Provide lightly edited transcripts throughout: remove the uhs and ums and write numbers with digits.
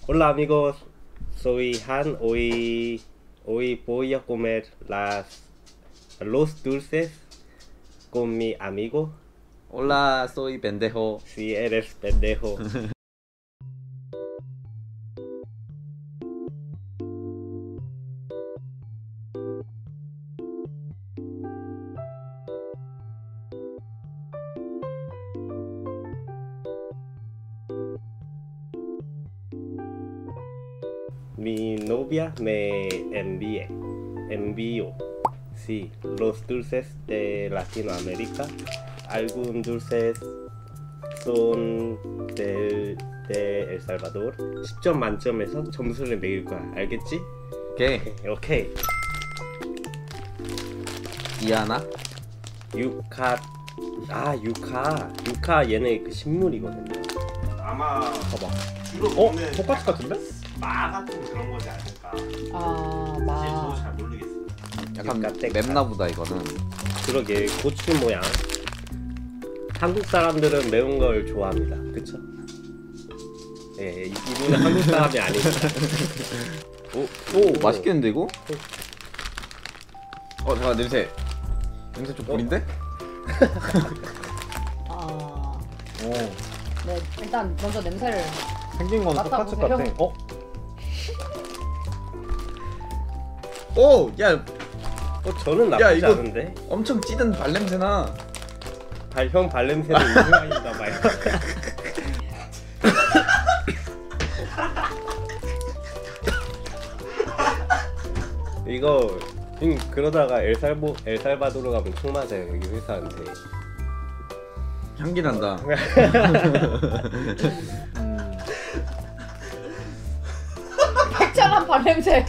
Hola amigos, soy Han. Hoy voy a comer los dulces con mi amigo. Hola, soy pendejo. Si eres pendejo. Mi novia me envió, sí, los dulces de Latinoamérica. Algunos dulces son de El Salvador. 10점 만점에서 점수를 매길 거야. 알겠지? 오케이. 오케이. 이하나? 유카. 유카 얘네 그 식물이거든요. 아마 봐봐. 주로 어? 먹는 똑같이 같은데? 마 같은 그런 거지 않을까. 아, 사실 저도 마. 잘 모르겠어요. 약간 약간 맵나보다 이거는. 그러게 고추 모양. 한국 사람들은 매운 걸 좋아합니다. 그쵸? 예, 이분은 한국 사람이 아닙니다. 오, 맛있겠는데 이거? 잠깐 냄새 좀 구린데? 아, 오. 네, 일단 먼저 냄새를. 생긴 건 똑같이 같아. 맡아보세요. 오! 야! 저는 나쁘지 이거- 않은데. 엄청 찌든 발냄새나. 형 발냄새는 유명한가 봐요. 이거 그러다가 엘살바도르 가면 총 맞아요. 여기 회사한테. 향기 난다. 핵찬한 발냄새.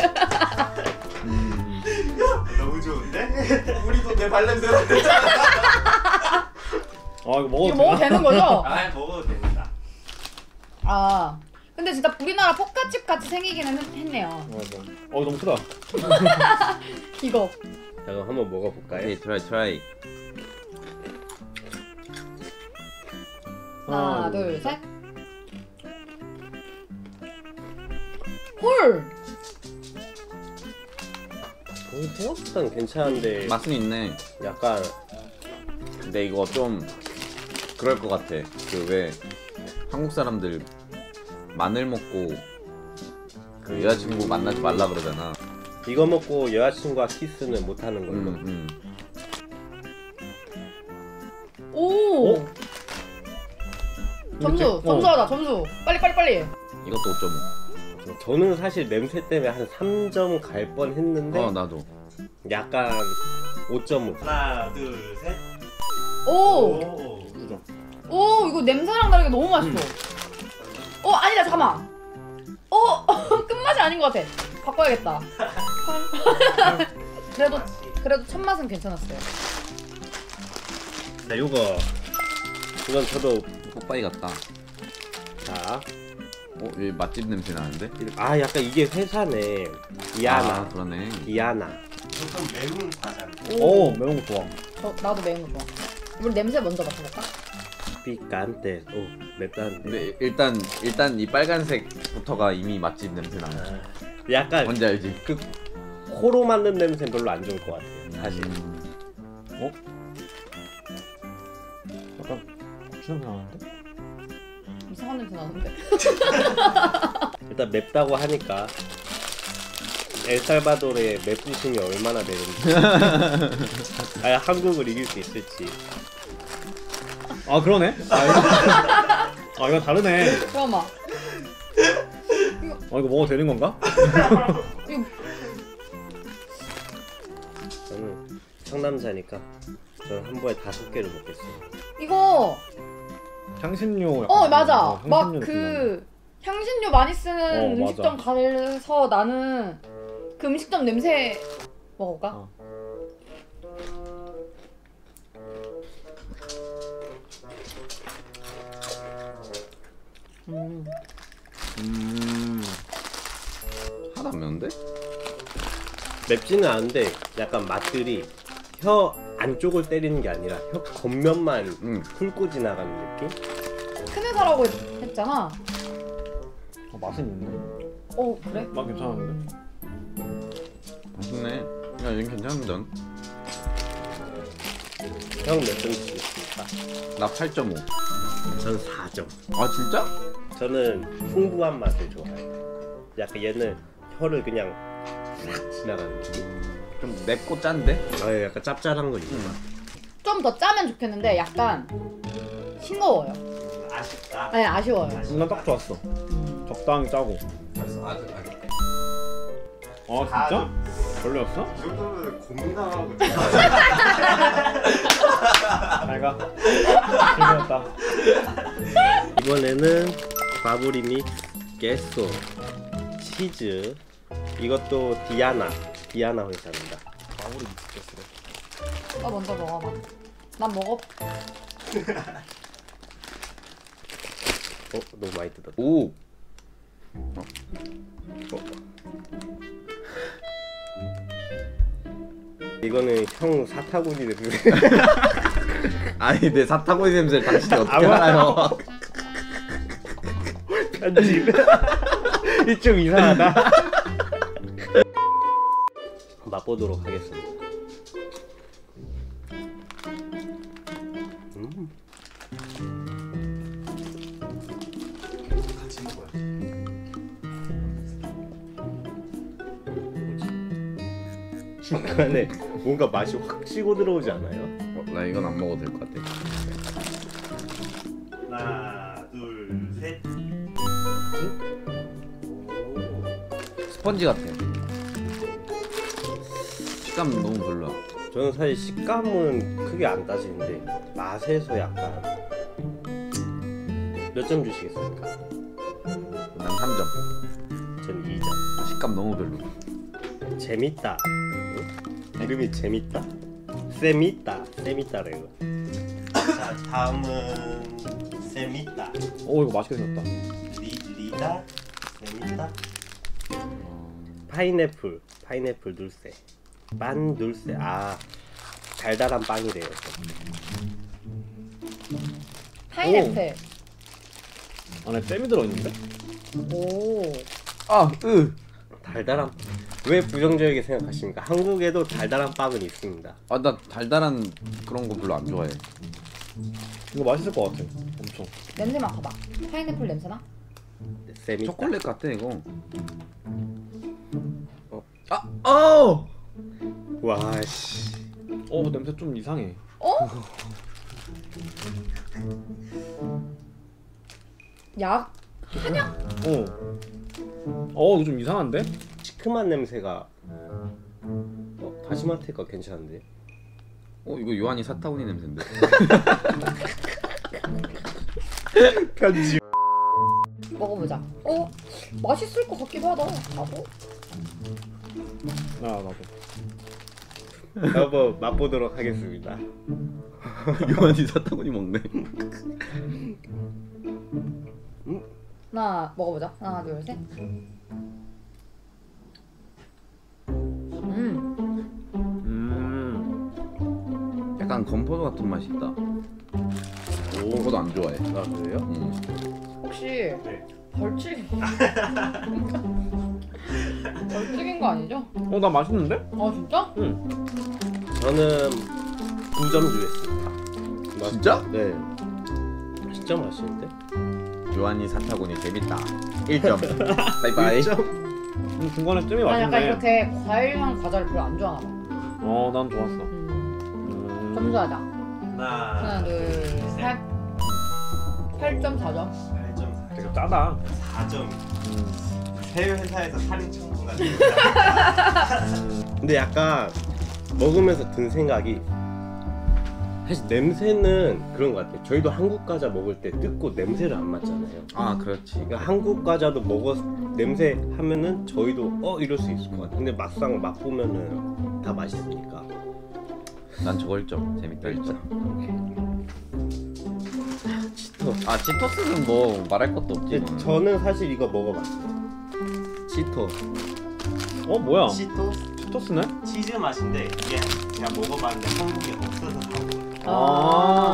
너무 좋은데? 우리도 내 발냄새로 됐잖아. 이거 먹어도 이거 먹어도 되는 거죠? 아, 먹어도 됩니다. 아, 근데 진짜 우리나라 볶아집 같이 생기기는 했네요. 맞아. 너무 크다. 이거. 자, 그럼 한번 먹어볼까요? 오케이, 트라이. 하나, 둘, 셋. 헐! 생각보다는 괜찮은데 맛은 있네. 약간 근데 이거 좀 그럴 것 같아. 그 왜 한국 사람들 마늘 먹고 그 여자친구 만나지 말라 그러잖아. 이거 먹고 여자친구와 키스는 못하는 걸로. 오! 어? 점수하자, 점수. 빨리. 이것도 5.5. 저는 사실 냄새 때문에 한 3점 갈 뻔 했는데 나도. 약간 5.5. 하나, 둘, 셋. 오! 오, 이거 냄새랑 다르게 너무 맛있어. 아니다, 잠깐만. 끝맛이 아닌 것 같아. 바꿔야겠다. 그래도 첫 맛은 괜찮았어요. 자, 이건 저도 뽀빠이 같다. 자, 여기 맛집 냄새 나는데? 약간 이게 회사네. 이하나. 그러네. 이하나. 조금 매운 과자인데. 매운 거 좋아. 나도 매운 거 좋아. 우리 냄새 먼저 맡아볼까? 피칸테. 맵다는데. 근데 일단 이 빨간색부터가 이미 맛집 냄새 나네. 약간 뭔지 알지? 그 코로 맡는 냄새 별로 안 좋을 것 같아요. 사실. 약간 고추 냄새 나는데? 이상한 냄새 나는데? 일단 맵다고 하니까 엘살바도르의 맵부심이 얼마나 되는지. 한국을 이길 수 있을지. 그러네? 이거 다르네. 잠깐만. 이거 먹어도 되는 건가? 이거 저는 상남자니까 저는 한 번에 5개를 먹겠어요. 이거 향신료. 약간 맞아. 향신료 막 느낌 그 향신료 많이 쓰는 맞아. 음식점 가서 나는 그 음식점 냄새 먹어볼까? 하나도 안 매운데? 맵지는 않은데 약간 맛들이 혀 안쪽을 때리는 게 아니라 혀 겉면만 훑고 지나가는 느낌? 큰 회사라고 했잖아. 맛은 있네. 그래? 맛 괜찮은데? 맛있네. 야 이건 괜찮은데. 형 몇 점 주시겠습니까? 나 8.5. 전 4점. 아 진짜? 저는 풍부한 맛을 좋아해요. 약간 얘는 혀를 그냥 싹 지나가는 느낌. 좀 맵고 짠데? 아, 약간 짭짤한 거 있죠. 좀 더 짜면 좋겠는데 약간 싱거워요. 아쉽다. 아니 아쉬워요. 난 딱 좋았어. 적당히 짜고. 아주 아 진짜? 별로였어? 이 정도면 고민하라고. 잘가. 즐거웠다. 이번에는 바브리믹 게소 치즈. 이것도 디아나 회사입니다. 마무리 미치겠어. 먼저 먹어봐. 난 먹어. 너무 많이 뜯었다. 오. 이거는 형 사타구니 냄새. 아니 내 사타구니 냄새를 당신이 어떻게 아마- 알아요? 편집. 이 좀 이상하다. 맛보도록 하겠습니다. 같이 먹어요. 중간에 뭔가 맛이 확 치고 들어오지 않아요? 나 이건 안 먹어도 될 것 같아. 하나, 둘, 셋. 스펀지 같아. 식감 너무 별로야. 저는 사실 식감은 크게 안 따지는데 맛에서 약간 몇 점 주시겠습니까? 난 3점. 저는 2점. 식감 너무 별로. 재밌다. 이름이 재밌다? 세밌다래요. 자, 다음은 세미다. 오 이거 맛있게 생겼다. 리다. 세미다. 파인애플 눌세. 빵 눌세. 달달한 빵이래요. 파인애플. 안에 잼이 들어있는데? 오. 달달한. 왜 부정적이게 생각하십니까? 한국에도 달달한 빵은 있습니다. 나 달달한 그런 거 별로 안 좋아해. 이거 맛있을 것 같아. 엄청. 냄새 맡아봐. 파인애플 냄새나? 세밌다. 초콜릿 같아 이거. 와 씨. 냄새 좀 이상해. 약? 한약? 이거 좀 이상한데? 시큼한 냄새가. 다시마테가 괜찮은데? 이거 요한이 사타구니 냄새인데. 편집. 먹어보자. 맛있을 것 같기도 하다. 나도. 나도. 한번 맛보도록 하겠습니다. 요한이 사타구니 먹네. 하나 먹어보자. 하나 둘 셋. 약간 건포도 같은 맛이 있다. 건포도 안 좋아해. 그래요? 혹시 네. 벌칙? 벌칙인 거 아니죠? 나 맛있는데? 진짜? 응. 저는 9점 주겠습니다. 진짜? 네. 진짜 맛있는데? 요한이 사타구니 재밌다. 1점. 바이바이. 중간에 잼이 난 약간 맛있네. 이렇게 과일향 과자를 별로 안 좋아하나 봐. 난 좋았어. 점수하자. 하나, 하나 둘 셋. 8.4점. 8.4. 되게 짜다. 4점. 해외 회사에서 살인 청구 같은. 근데 약간 먹으면서 든 생각이 사실 냄새는 그런 것 같아요. 저희도 한국 과자 먹을 때 뜯고 냄새를 안 맡잖아요. 그렇지. 그러니까 한국 과자도 냄새 하면은 저희도 이럴 수 있을 것 같아요. 근데 막상 맛보면은 다 맛있으니까. 난 저거 1점. 재밌다 1점. 치토. 치토스는 뭐 말할 것도 없지. 근데 저는 사실 이거 먹어봤어요. 치토. 뭐야? 치토스 치토스네? 치즈 맛인데 이게 제가 먹어봤는데 한국에 없어서 사온 거예요.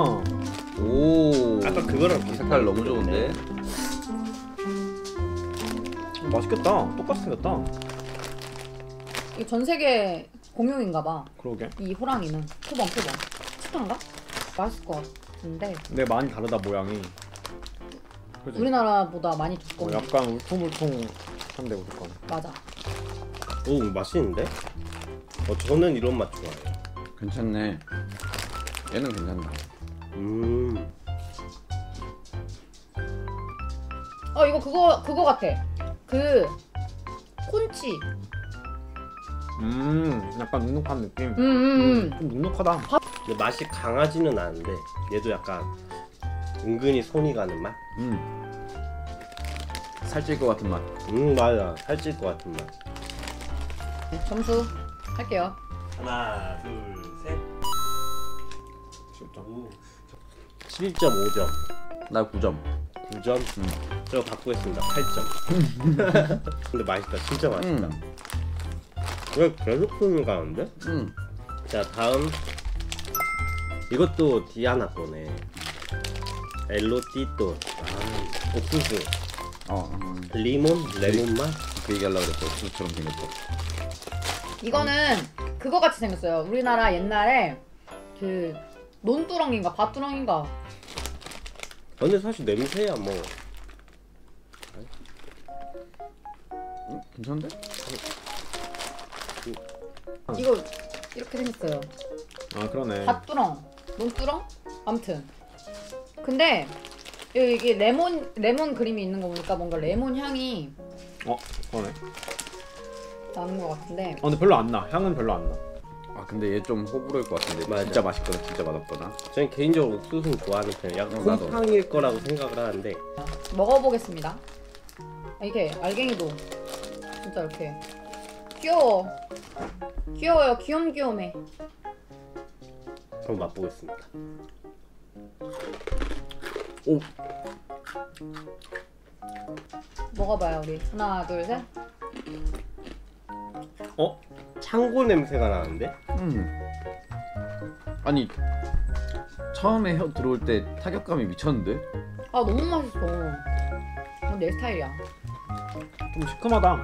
오. 아까 그거랑 비슷한 색깔 너무 좋은데. 맛있겠다. 똑같이 생겼다. 이게 전 세계 공용인가봐. 그러게. 이 호랑이는 표범. 치타인가? 맛있을 것 같은데 근데 많이 다르다 모양이. 그지? 우리나라보다 많이 두꺼워. 약간 울퉁불퉁한데 무조건. 맞아. 오 맛있는데? 저는 이런 맛 좋아해요. 괜찮네. 얘는 괜찮다. 이거 그거 같아. 그 콘치. 약간 눅눅한 느낌. 좀 눅눅하다. 근데 맛이 강하지는 않은데 얘도 약간 은근히 손이 가는 맛? 살찔 것 같은 맛. 맞아. 살찔 것 같은 맛. 점수 할게요. 하나, 둘, 셋. 진짜. 오. 7.5점. 나 9점. 9점? 저 바꾸겠습니다. 8점. 근데 맛있다. 진짜 맛있다. 왜 계속 손이 가는데? 자 다음 이것도 디아나 거네. 엘로띠또. 옥수수. 레몬 맛? 그 얘기하려고 그랬어. 옥수수처럼 생겼어. 이거는 그거 같이 생겼어요. 우리나라 옛날에 그 논두렁인가 밭두렁인가. 근데 사실 냄새야 뭐. 괜찮은데? 이거 이렇게 생겼어요. 아 그러네. 밭두렁, 논두렁? 아무튼. 근데 이게 레몬 그림이 있는 거 보니까 뭔가 레몬 향이 그러네. 나는 것 같은데. 근데 별로 안 나. 향은 별로 안 나. 아 근데 얘 좀 호불호일 것 같은데. 맞아. 진짜 맛있거나 진짜 맛없거나. 저는 개인적으로 옥수수는 좋아하는 편이에요. 약간 나도. 곰팡일 거라고 생각을 하는데 먹어보겠습니다. 이렇게 알갱이도 진짜 이렇게 귀여워요. 귀염귀염해. 한번 맛보겠습니다. 오. 먹어봐요 우리. 하나 둘 셋. 창고 냄새가 나는데? 아니 처음에 혀 들어올 때 타격감이 미쳤는데? 아 너무 맛있어. 내 스타일이야. 좀 시큼하다.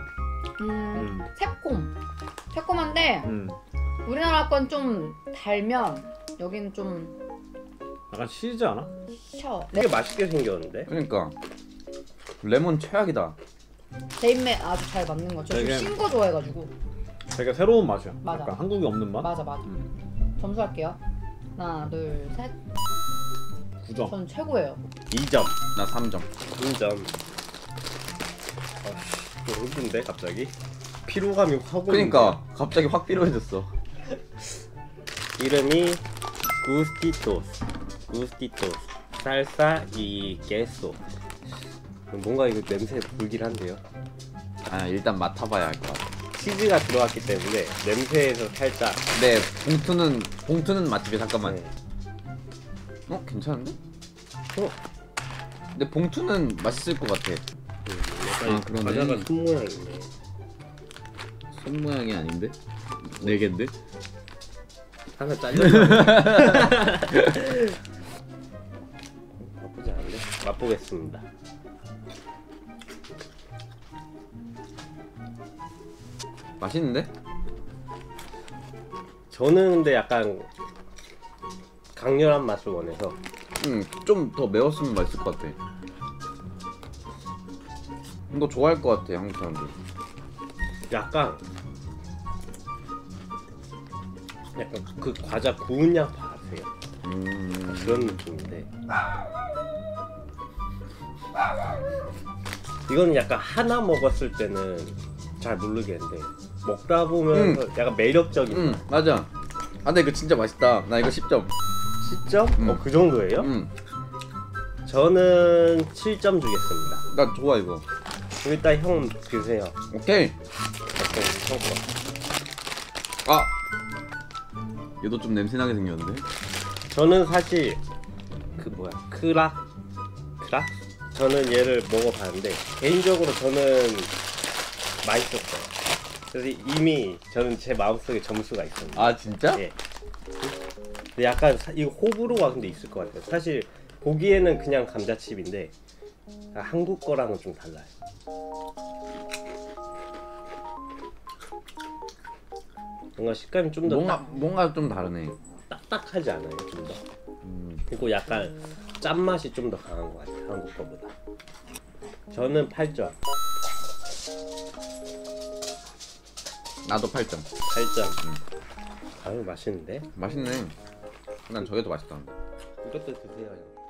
새콤한데 우리나라 건 좀 달면 여기는 좀 약간 시지 않아? 셔. 되게 맛있게 생겼는데? 그러니까 레몬 최악이다. 제 입에 아주 잘 맞는 거죠. 되게- 신 거 좋아해가지고. 되게 새로운 맛이야. 맞아. 약간 한국에 없는 맛. 맞아. 점수 할게요. 하나 둘 셋. 9점. 전 최고예요. 2점. 나 3점. 3점. 좀 힘든데 갑자기? 피로감이 확 오는데. 그러니까 갑자기 확 필요해졌어. 이름이 구스티토스 살사 이 게소. 뭔가 이거 냄새 불길한데요? 아 일단 맡아봐야 할 것 같아. 치즈가 들어갔기 때문에 냄새에서 살짝 네 봉투는 맛집이 잠깐만. 네. 괜찮은데? 근데 봉투는 맛있을 것 같아. 약간 아, 그러네. 과자가 손 모양이네. 손 모양이 아닌데? 4개인데? 하나 잘렸나? 나쁘지 않은데? 맛보겠습니다. 맛있는데? 저는 근데 약간 강렬한 맛을 원해서 좀 더 매웠으면 맛있을 것 같아. 이거 좋아할 것 같아 한국 사람들. 약간 그 과자 구운 양파 아세요? 그런 느낌인데 이거는 약간 하나 먹었을 때는 잘 모르겠는데 먹다 보면 약간 매력적인 맛. 맞아. 아 근데 이거 진짜 맛있다. 나 이거 10점. 10점? 그 정도예요? 저는 7점 주겠습니다. 나 좋아 이거. 일단 형 드세요. 오케이. 형 거. 아 얘도 좀 냄새나게 생겼는데? 저는 사실 크락? 저는 얘를 먹어봤는데 개인적으로 저는 맛있었어요. 그래서 이미 저는 제 마음속에 점수가 있습니다. 아 진짜? 예. 근데 약간 이거 호불호가 근데 있을 것 같아요. 사실 보기에는 그냥 감자칩인데 한국 거랑은 좀 달라요. 뭔가 식감이 좀 더 뭔가 좀 다르네. 딱딱하지 않아요? 좀 더. 음. 그리고 약간 짠맛이 좀 더 강한 것 같아요. 한국 거보다. 저는 8점. 나도 8점. 8점. 아유 맛있는데? 맛있네. 난 저게 더 맛있다. 이것도 드세요.